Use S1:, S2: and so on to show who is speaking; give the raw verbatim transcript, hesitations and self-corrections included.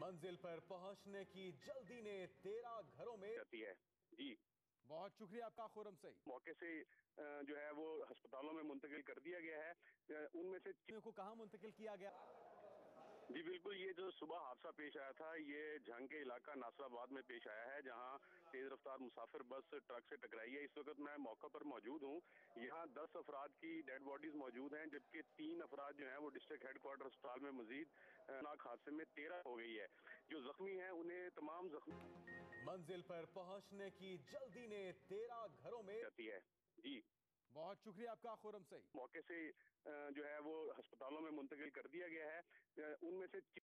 S1: मंजिल पर पहुंचने की जल्दी ने तेरह घरों में
S2: जाती है जी।
S1: बहुत शुक्रिया आपका खुरम सही।
S2: मौके से जो है वो अस्पतालों में मुंतकिल कर दिया गया है। उनमें से
S1: को कहां मुंतकिल किया गया?
S2: जी बिल्कुल, ये जो सुबह हादसा पेश आया था ये झंग के इलाका नासराबाद में पेश आया है, जहां तेज रफ्तार मुसाफिर बस ट्रक से टकराई है। इस वक्त मैं मौके पर मौजूद हूं। यहाँ दस अफराद की डेड बॉडीज मौजूद हैं, जबकि तीन अफराद जो हैं वो डिस्ट्रिक्ट हेडक्वार्टर अस्पताल में मजीद नाक हादसे में तेरह हो गई है। जो जख्मी हैं उन्हें तमाम जख्मी
S1: मंजिल पर पहुंचने की जल्दी ने तेरह घरों में
S2: जाती है जी।
S1: बहुत शुक्रिया आपका खुरम सही।
S2: मौके से जो है वो अस्पतालों में मुंतकिल कर दिया गया है। उनमें से